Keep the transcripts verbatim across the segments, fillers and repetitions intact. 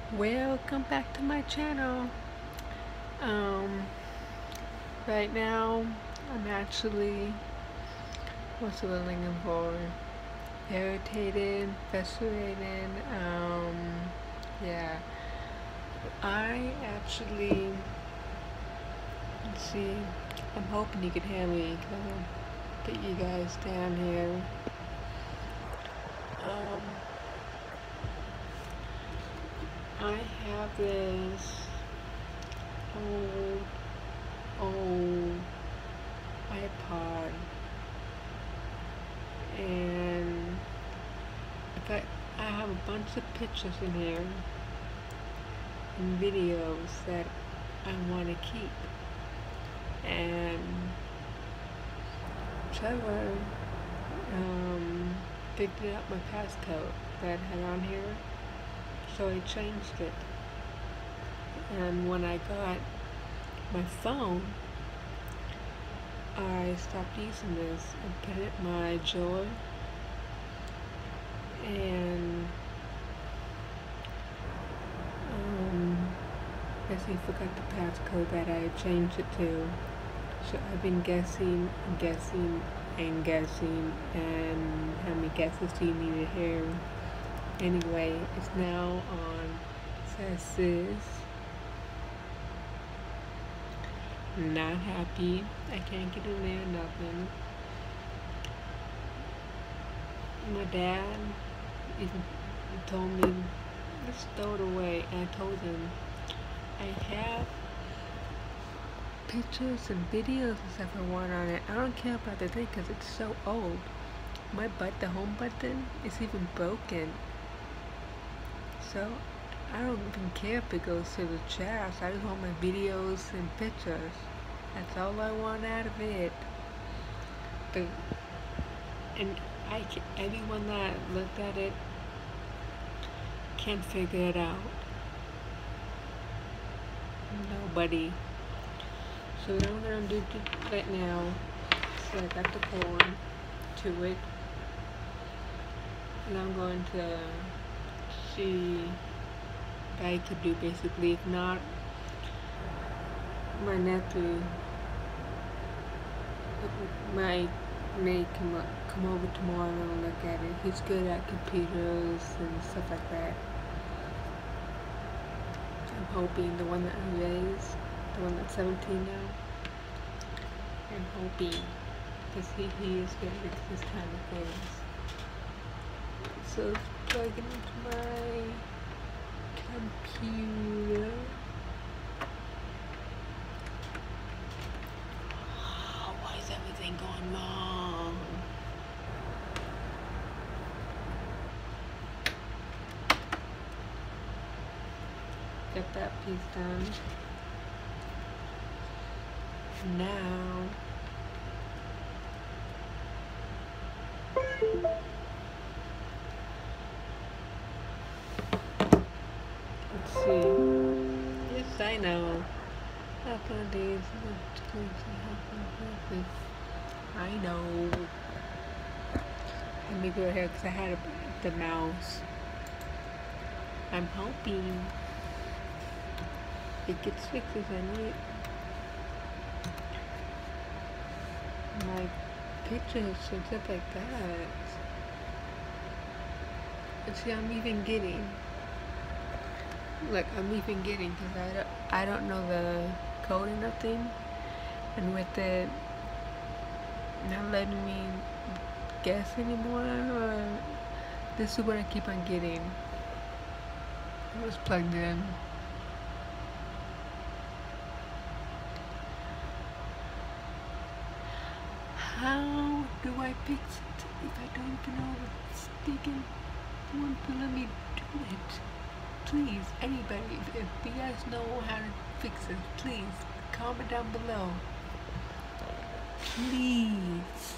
Welcome back to my channel. Um, right now, I'm actually, what's the word I'm looking for? Irritated, frustrated. Um, yeah. I actually, let's see, I'm hoping you can hear me because I'll put you guys down here. Um, I have this old, old iPod, and in fact, I have a bunch of pictures in here and videos that I want to keep. And Trevor um, picked it up my passcode that I had on here, so I changed it. And when I got my phone, I stopped using this and put it in my drawer. And um, I guess he forgot the passcode that I changed it to. So I've been guessing, guessing, and guessing, and how many guesses do you need to hear? Anyway, it's now on says not happy. I can't get in there, nothing. My dad even told me, let's throw it away. And I told him, I have pictures and videos and stuff I want on it. I don't care about the thing because it's so old. My butt, the home button, is even broken. So I don't even care if it goes to the trash. I just want my videos and pictures. That's all I want out of it. But and I can, anyone that looked at it can't figure it out. Nobody. So what I'm gonna do right now is I got the phone to it, and I'm going to see what I could do basically. If not, my nephew might may come up, come over tomorrow and look at it. He's good at computers and stuff like that. I'm hoping the one that I raised, the one that's seventeen now, I'm hoping, because he, he is good at this kind of things. So let's plug it into my computer. Oh, why is everything going wrong? Get that piece done. Now, let's see. Yes, I know. After days, I know. Let me go ahead because I had a, the mouse. I'm hoping it gets fixed as I need. My pictures and stuff like that. And see, I'm even getting, look, I'm even getting, because I don't, I don't know the code or nothing, and with it not letting me guess anymore, or this is what I keep on getting. It was plugged in. How do I fix it if I don't even know what's speaking? Won't let me do it. Please, anybody, if, if you guys know how to fix it, please comment down below. Please.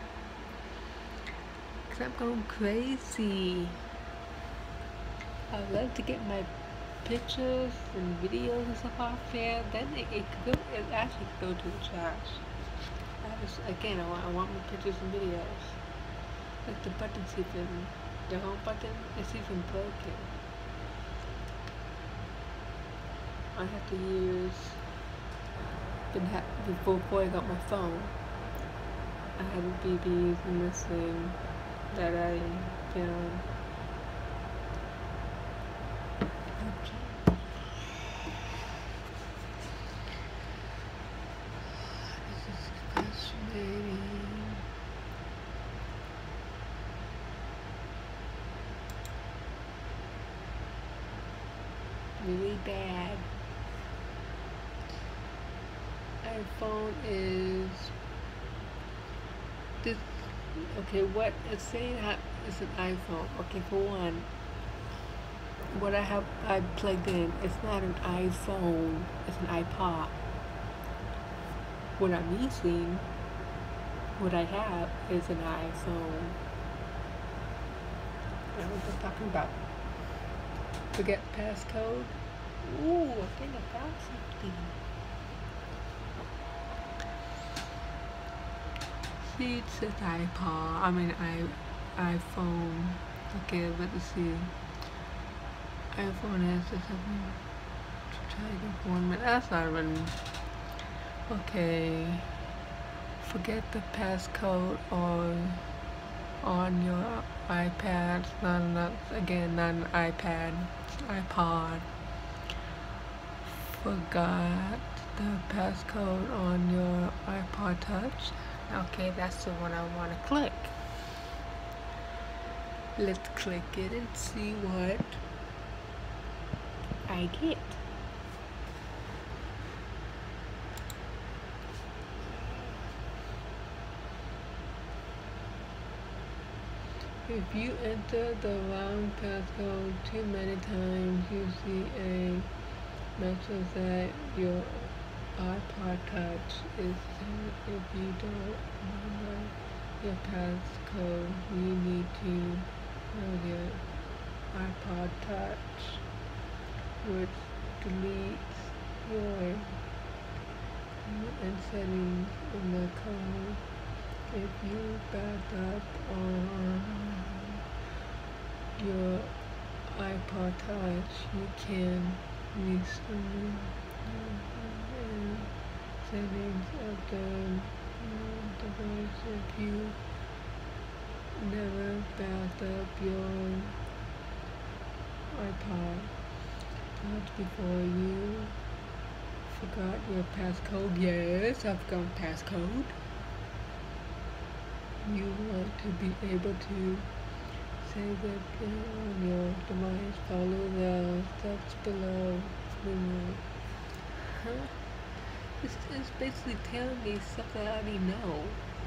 Because I'm going crazy. I'd love to get my pictures and videos and stuff off there. Then it, it could go, it actually could go to the trash. I just, again, I want, I want my pictures and videos. Like the button's even, the home button is even broken. I had to use, been ha before, before I got my phone, I had to be using this thing that I found. This is fascinating. Really bad. iPhone is this. Okay, what it's saying it's an iPhone. Okay, for one, what I have I plugged in, it's not an iPhone. It's an iPod. What I'm using, what I have, is an iPhone. I don't know what I'm talking about. Forget passcode. Ooh, I think I found something. See, it says iPod. I mean, I iPhone. Okay, let's see. iPhone has something to try to one minute. That's not even. Okay. Forget the passcode on on your iPad. Not, not again, not an iPad. iPod. Forgot the passcode on your iPod Touch. Okay, that's the one I want to click. Let's click it and see what I get. If you enter the wrong passcode too many times, you see a message that your iPod Touch is set. If you don't remember your passcode, you need to know your iPod Touch, which deletes your and settings in the code. If you back up on your iPod Touch, you can restore settings of the device. If you never backed up your iPod Touch before, you forgot your passcode. Yes, I've forgotten passcode. You want to be able to save it on your device. Follow the steps below. Huh? This is basically telling me stuff that I already know.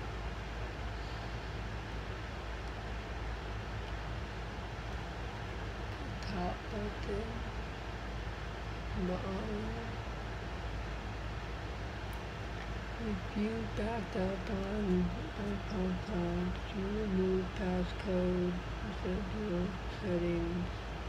Top button. Bottom. If you backed up on iPod Touch, you remove passcode, set your settings.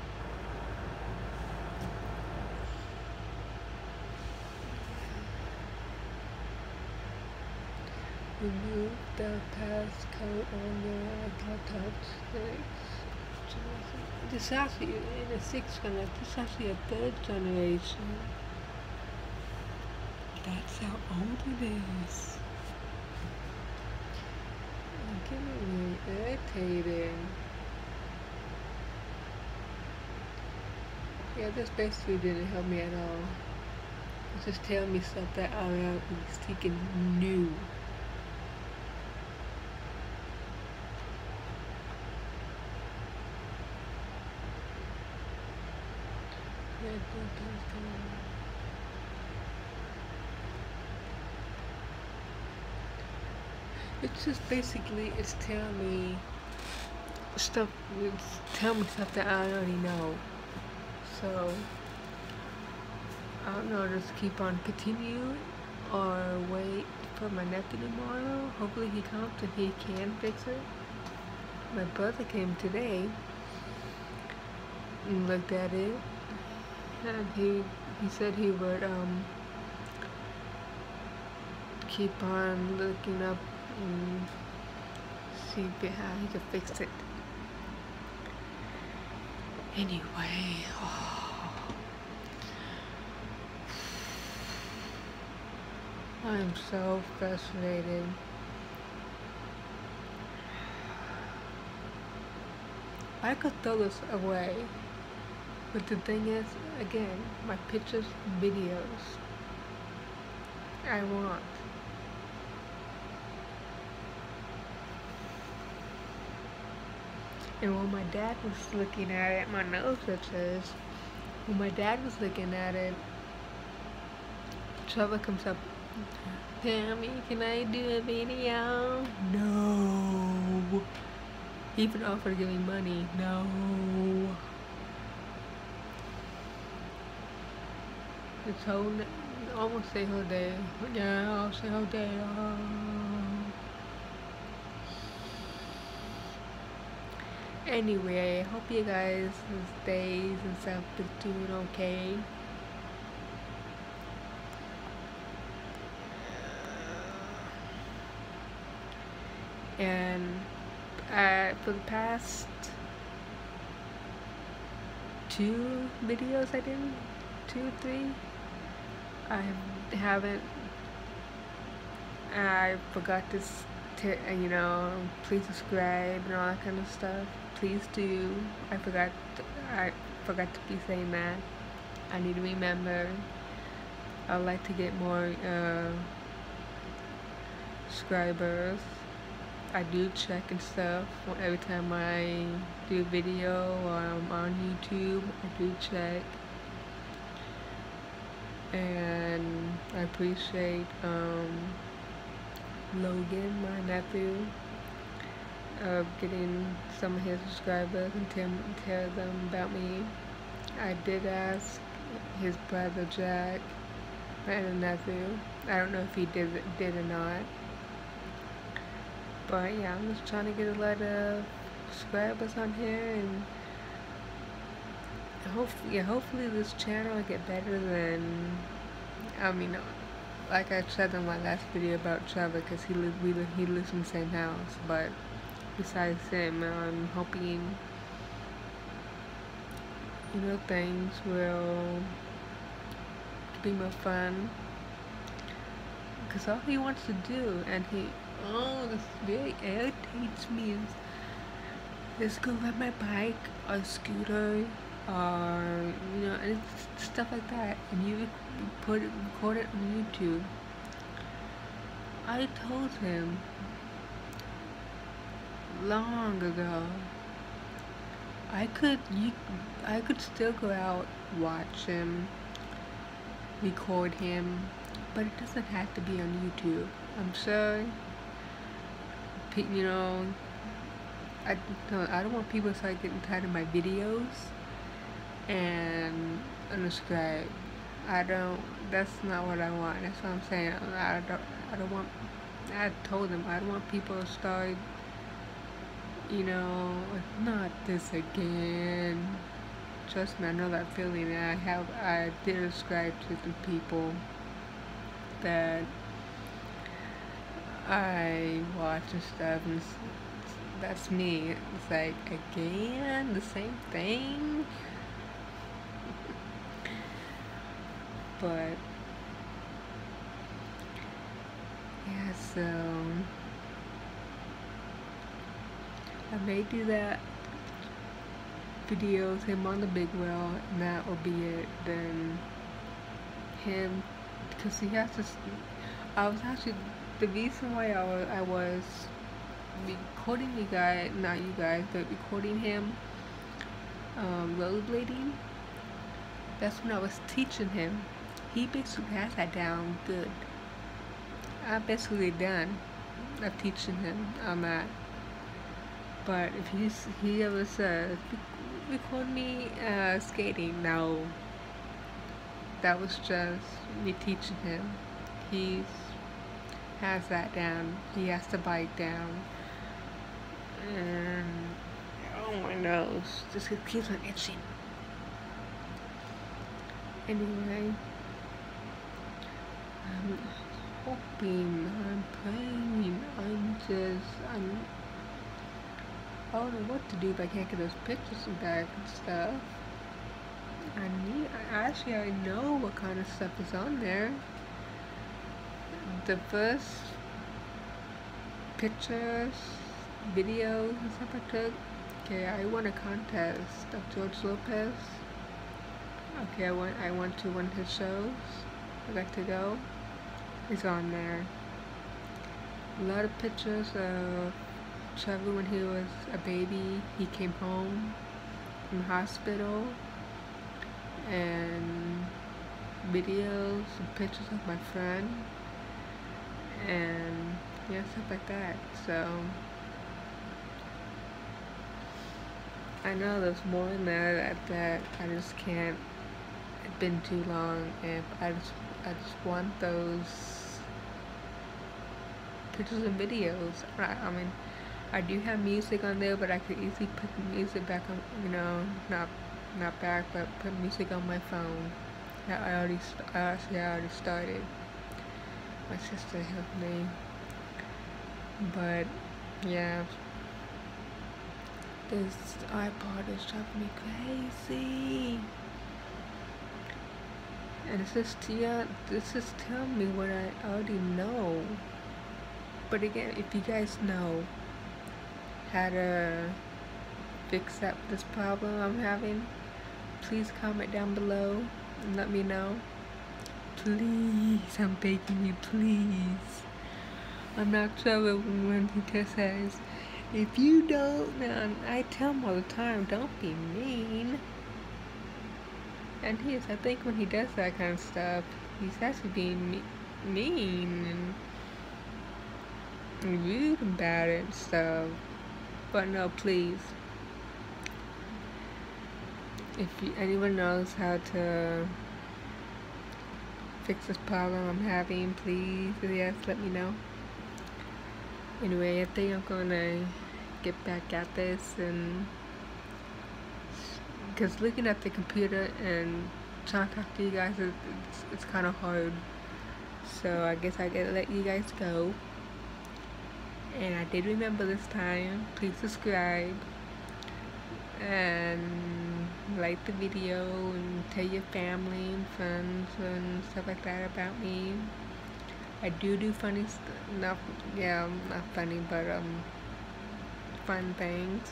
Remove the passcode on your iPod Touch six. This is actually in a sixth generation. This is actually a third generation. That's how old it is. I'm getting really irritated. Yeah, this basically didn't help me at all. It's just telling me stuff that I at least freaking knew. It's just basically, it's telling me stuff, it's telling me stuff that I already know. So, I don't know, just keep on continuing or wait for my nephew tomorrow. Hopefully he comes and he can fix it. My brother came today and looked at it, and he he said he would um keep on looking up and see how he could fix it. Anyway, oh. I'm so frustrated. I could throw this away, but the thing is, again, my pictures, videos, I want. And when my dad was looking at it, my nose itches. When my dad was looking at it, Trevor comes up, Tammy, can I do a video? No. He even offered to give me money. No. This whole, almost say whole day. Yeah, I'll say whole day. Oh. Anyway, I hope you guys' days and stuff is doing okay. And uh, for the past two videos I did, two, three, I haven't, I forgot to, t you know, please subscribe and all that kind of stuff. Please do. I forgot, to, I forgot to be saying that. I need to remember. I would like to get more uh, subscribers. I do check and stuff every time I do a video or I'm on YouTube. I do check, and I appreciate um, Logan, my nephew, of getting some of his subscribers and tell, tell them about me. I did ask his brother Jack, my other nephew. I don't know if he did did or not. But yeah, I'm just trying to get a lot of subscribers on here, and hopefully, yeah, hopefully this channel will get better than, I mean, like I said in my last video about Trevor, because he lives, we live, he lives in the same house. But besides him, I'm hoping, you know, things will be more fun. Because all he wants to do, and he, oh, this really irritates me, is, is go ride my bike or scooter or, you know, and stuff like that, and you put it, record it on YouTube. I told him long ago I could, you, I could still go out, watch him, record him, but it doesn't have to be on YouTube. I'm sorry. You know, I don't, I don't want people to start getting tired of my videos and unsubscribe. I don't, that's not what I want. That's what I'm saying. I don't, I don't want, I told them, I don't want people to start, you know, not this again. Trust me, I know that feeling. I have, I did subscribe to the people that I watch and stuff, and that's me. It's like, again, the same thing. But yeah, so I may do that videos, him on the big wheel, and that will be it. Then him, because he has to, I was actually, the reason why I was, I was recording you guys, not you guys, but recording him um, rollerblading, that's when I was teaching him. He basically has that down good. I'm basically done of teaching him on that. But if he's, he ever says, record me uh, skating, no. That was just me teaching him. He's has that down. He has the bike down. And oh my nose, just keeps on itching. Anyway, I'm hoping, I'm praying, I'm just, I'm, I don't know what to do if I can't get those pictures back and stuff. I need, I actually, I know what kind of stuff is on there. the first pictures, videos and stuff I took, okay, I won a contest of George Lopez. Okay, I went I went to one of his shows. I got to go. It's on there. A lot of pictures of Trevor when he was a baby. He came home from the hospital, and videos and pictures of my friend, and yeah, stuff like that. So I know there's more in there that, that I just can't. It's been too long, and I just I just want those pictures and videos. I, I mean, I do have music on there, but I could easily put the music back on. You know, not not back, but put music on my phone. I I already I actually I already started. My sister helped me, but yeah. This iPod is driving me crazy. And it's just, yeah, this is telling me what I already know. But again, if you guys know how to fix up this problem I'm having, please comment down below and let me know. Please, I'm begging you, please. I'm not sure when he just says, if you don't know, I tell him all the time, don't be mean. And he is, I think when he does that kind of stuff, he's actually being me mean and rude about it and stuff. But no, please. If you, anyone knows how to fix this problem I'm having, please, yes, let me know. Anyway, I think I'm gonna get back at this, and because looking at the computer and trying to talk to you guys, it's, it's kind of hard. So I guess I gotta let you guys go. And I did remember this time. Please subscribe and like the video and tell your family and friends and stuff like that about me. I do do funny stuff. Not, yeah, not funny, but um, fun things.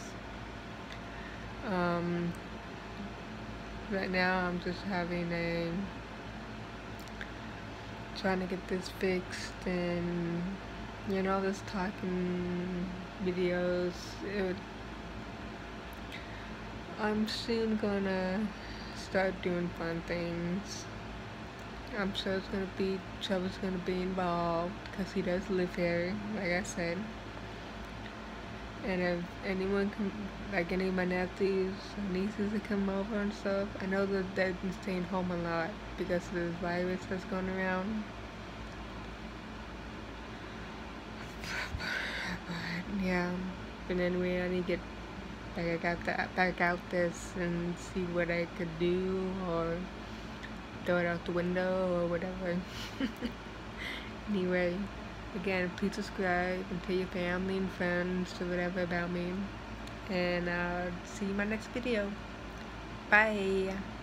Um. Right now I'm just having a trying to get this fixed, and you know, this talking videos, it, I'm soon gonna start doing fun things. I'm sure it's gonna be Trevor's gonna be involved because he does live here, like I said. And if anyone can, like any of my nephews or nieces that come over and stuff, I know that they've been staying home a lot because of this virus that's going around. But yeah, but anyway, I need to get back out that back out this and see what I could do, or throw it out the window or whatever. Anyway. Again, please subscribe and tell your family and friends or whatever about me. And I'll see you in my next video. Bye.